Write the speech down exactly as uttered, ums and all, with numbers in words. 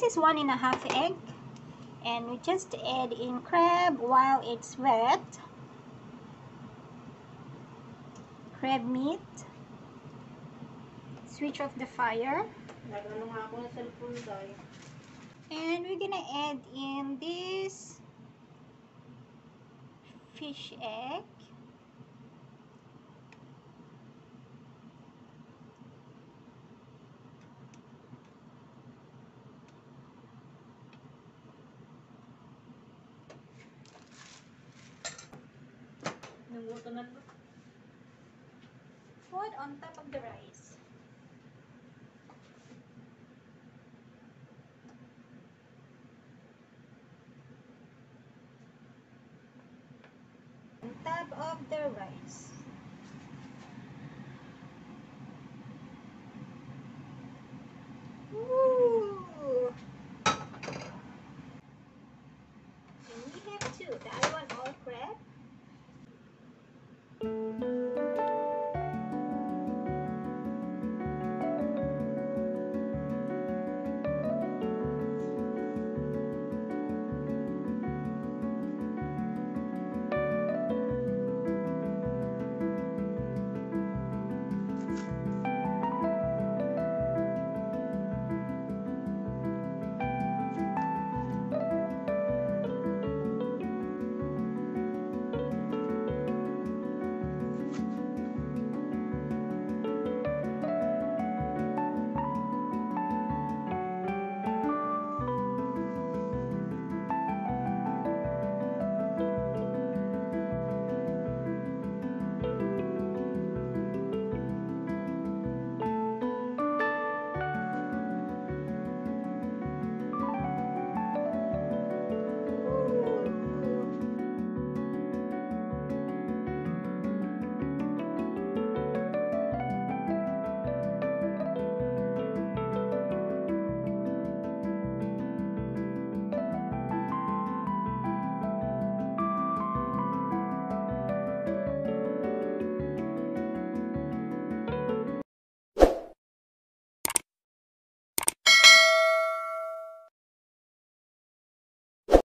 is one and a half egg, and we just add in crab while it's wet. Crab meat. Switch off the fire. And we're gonna add in this fish egg. Put on top of the rice. On top of the rice. Ooh. And we have two. The other one all crab.